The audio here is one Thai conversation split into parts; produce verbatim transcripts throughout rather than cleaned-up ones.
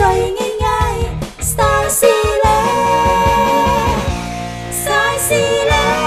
ร่อยง่ายๆสไตล์ซีเล็กสไตล์ซีเล็ก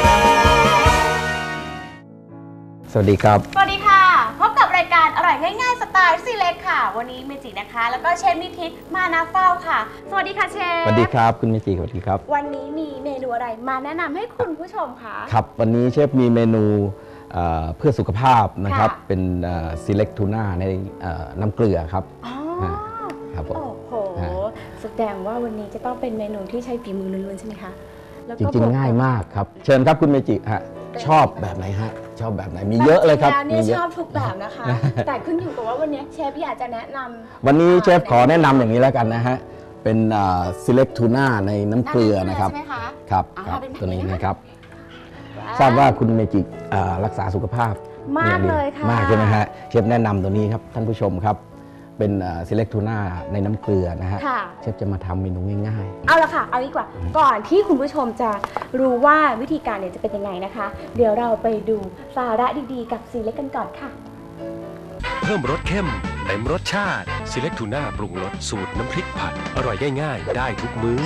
สวัสดีครับสวัสดีค่ะพบกับรายการอร่อยง่ายๆสไตล์ซีเล็กค่ะวันนี้เมจินะคะแล้วก็เชฟนิทิศมานาเฝ้าค่ะสวัสดีค่ะเชฟสวัสดีครับคุณเมจิสวัสดีครับวันนี้มีเมนูอะไรมาแนะนำให้คุณผู้ชมคะครับวันนี้เชฟมีเมนูเพื่อสุขภาพนะครับเป็นซีเล็กทูน่าในน้ำเกลือครับอ๋อครับผมโอ้โหแสดงว่าวันนี้จะต้องเป็นเมนูที่ใช้ฝีมือล้วนๆใช่ไหมคะจริงๆง่ายมากครับเชิญครับคุณเมจิฮะชอบแบบไหนฮะชอบแบบไหนมีเยอะเลยครับมีเยอะชอบทุกแบบนะคะแต่ขึ้นอยู่กับว่าวันนี้เชฟอยากจะแนะนำวันนี้เชฟขอแนะนำอย่างนี้แล้วกันนะฮะเป็นซีเล็กทูน่าในน้ำเกลือนะครับครับครับตัวนี้นะครับทราบว่าคุณเมจิรักษาสุขภาพมากเลยค่ะมากใช่ไหมฮะเชฟแนะนำตัวนี้ครับท่านผู้ชมครับเป็นซีเล็กทูน่าในน้ำเกลือนะฮะเชฟจะมาทำเมนูง่ายๆเอาละค่ะเอาดีกว่าก่อนที่คุณผู้ชมจะรู้ว่าวิธีการเนี่ยจะเป็นยังไงนะคะเดี๋ยวเราไปดูสาระดีๆกับซีเล็กกันก่อนค่ะเพิ่มรสเข้มเต็มรสชาติซีเล็กทูน่าปรุงรสสูตรน้ำพริกผัดอร่อยง่ายๆได้ทุกมื้อ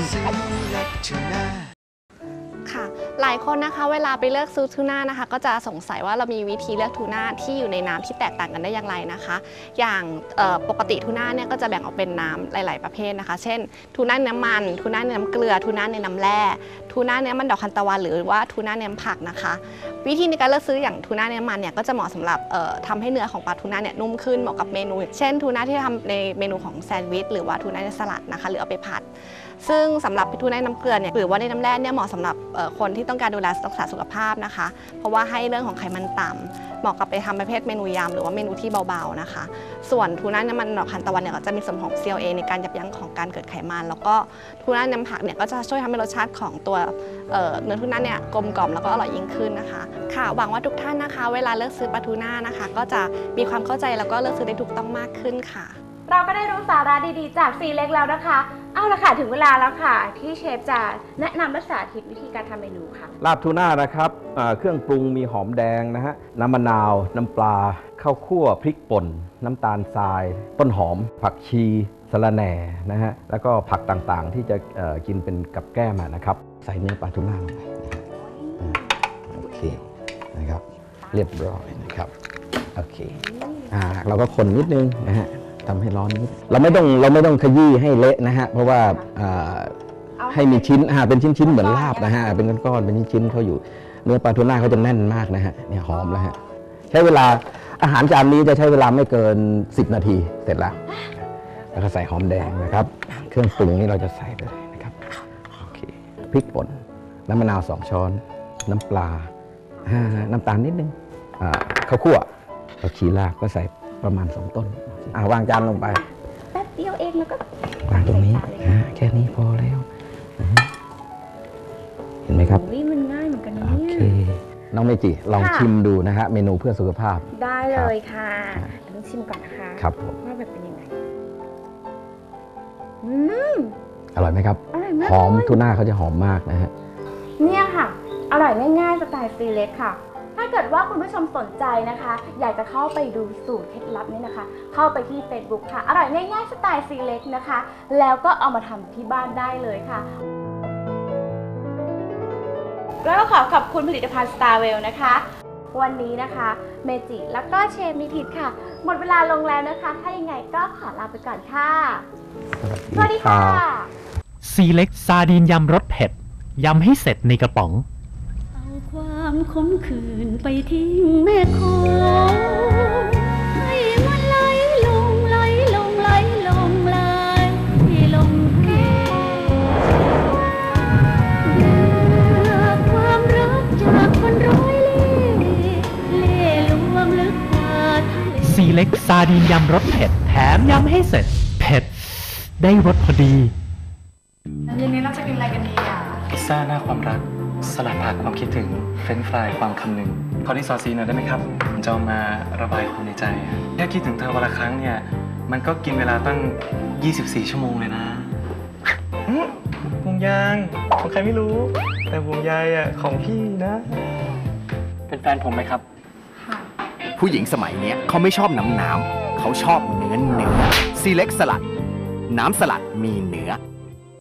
ค่ะหลายคนนะคะเวลาไปเลือกซื้อทูน่านะคะก็จะสงสัยว่าเรามีวิธีเลือกทูน่าที่อยู่ในน้ำที่แตกต่างกันได้อย่างไรนะคะอย่างปกติทูน่าเนี่ยก็จะแบ่งออกเป็นน้ำหลายๆประเภทนะคะเช่นทูน่าเนื้อมันทูน่าเนื้อเกลือทูน่าเนื้อน้ำแร่ทูน่าเนื้อมันดอกทานตะวันหรือว่าทูน่าเนื้อผักนะคะวิธีในการเลือกซื้ออย่างทูน่าเนื้อมันเนี่ยก็จะเหมาะสำหรับทำให้เนื้อของปลาทูน่าเนี่ยนุ่มขึ้นเหมาะกับเมนูเช่นทูน่าที่ทำในเมนูของแซนด์วิชหรือว่าทูน่าในสลัดนะคะหรือเอาไปผัดซึ่งสำหรับทูน่าน้ำเกลือเนี่ยหรือว่าในน้ำแร่เนี่ยเหมาะสำหรับคนที่ต้องการดูแลรักษาสุขภาพนะคะเพราะว่าให้เรื่องของไขมันต่ำเหมาะกับไปทำประเภทเมนูยำหรือว่าเมนูที่เบาๆนะคะส่วนทูน่าน้ำมันดอกทานตะวันเนี่ยก็จะมีส่วนของ ซี แอล เอ ในการยับยั้งของการเกิดไขมันแล้วก็ทูน่าน้ำผักเนี่ยก็จะช่วยทำให้รสชาติของตัวเนื้อทูน่าเนี่ยกลมกล่อมแล้วก็อร่อยยิ่งขึ้นนะคะค่ะหวังว่าทุกท่านนะคะเวลาเลือกซื้อปลาทูน่านะคะก็จะมีความเข้าใจแล้วก็เลือกซื้อได้ถูกต้องมากขึ้นค่ะเราก็ได้รู้สาระดีๆจากซีเล็กแล้วนะคะเอาละค่ะถึงเวลาแล้วค่ะที่เชฟจะแนะนำและสาธิตวิธีการทำเมนูค่ะลาบทูน่านะครับเครื่องปรุงมีหอมแดงนะฮะน้ำมะนาวน้ำปลาข้าวคั่วพริกป่นน้ำตาลทรายต้นหอมผักชีสะระแหน่นะฮะแล้วก็ผักต่างๆที่จะกินเป็นกับแก้มนะครับใส่เนื้อปลาทูน่าลงไปโอเคนะครับเรียบร้อยนะครับโอเคอ่าเราก็คนนิดนึงนะฮะทำให้ร้อนนิดเราไม่ต้องเราไม่ต้องขยี้ให้เละนะฮะเพราะว่าให้มีชิ้นเป็นชิ้นๆเหมือนลาบนะฮะเป็นก้อนๆเป็นชิ้นๆเขาอยู่เนื้อปลาทูน่าเขาจะแน่นมากนะฮะเนี่ยหอมแล้วฮะใช้เวลาอาหารจานนี้จะใช้เวลาไม่เกินสิบนาทีเสร็จแล้วแล้วก็ใส่หอมแดงนะครับเครื่องปรุงนี้เราจะใส่เลยนะครับโอเคพริกป่นน้ำมะนาวสองช้อนน้ำปลาน้ำตาลนิดนึงข้าวคั่วผักชีลากก็ใส่ประมาณสองต้นอ่าวางจานลงไปแป๊บเดียวเองแล้วก็วางตรงนี้แค่นี้พอแล้วเห็นไหมครับวิมันง่ายเหมือนกันนะโอเคน้องเมจิลองชิมดูนะฮะเมนูเพื่อสุขภาพได้เลยค่ะต้องชิมก่อนนะคะครับผมว่าแบบเป็นยังไงอืมอร่อยไหมครับอร่อยมากหอมทูน่าเขาจะหอมมากนะฮะเนี่ยค่ะอร่อยง่ายๆสไตล์ซีเล็กค่ะถ้าเกิดว่าคุณผู้ชมสนใจนะคะอยากจะเข้าไปดูสูตรเคล็ดลับนี้นะคะเข้าไปที่ เฟซบุ๊ก ค่ะอร่อยง่ายๆสไตล์ซีเล็กนะคะแล้วก็เอามาทำที่บ้านได้เลยค่ะแล้วก็ขอขอบคุณผลิตภัณฑ์ สตาร์เวล นะคะวันนี้นะคะเมจิแล้วก็เชฟนิทิศค่ะหมดเวลาลงแล้วนะคะถ้ายังไงก็ขอลาไปก่อนค่ะสวัสดีค่ะซีเล็กซาดีนยำรสเผ็ดยำให้เสร็จในกระป๋องความขมขื่นไปทิ้งแม่คงให้มันไหลลงไหลลงไหลลงไหลลงเกเลือกความรักจากคนร้อยเล่เล่ลวงลึกกว่าทะเลซีเล็กซาดีนยำรสเผ็ดแถมยำให้เสร็จเผ็ดได้รสพอดีเย็นนี้เราจะกินอะไรกันดีอ่ะพิซซ่าหน้าความรักสลัดผักความคิดถึงเฟรนช์ฟรายความคำหนึ่งขอที่ซอสซีหน่อยได้ไหมครับผมจะเอามาระบายความในใจแค่คิดถึงเธอวันละครั้งเนี่ยมันก็กินเวลาตั้งยี่สิบสี่ชั่วโมงเลยนะห่วงยางของใครไม่รู้แต่ห่วงใยอ่ะของพี่นะเป็นแฟนผมไหมครับผู้หญิงสมัยนี้เขาไม่ชอบน้ำน้ำเขาชอบเนื้อเนื้อซีเล็กสลัดน้ำสลัดมีเนื้อ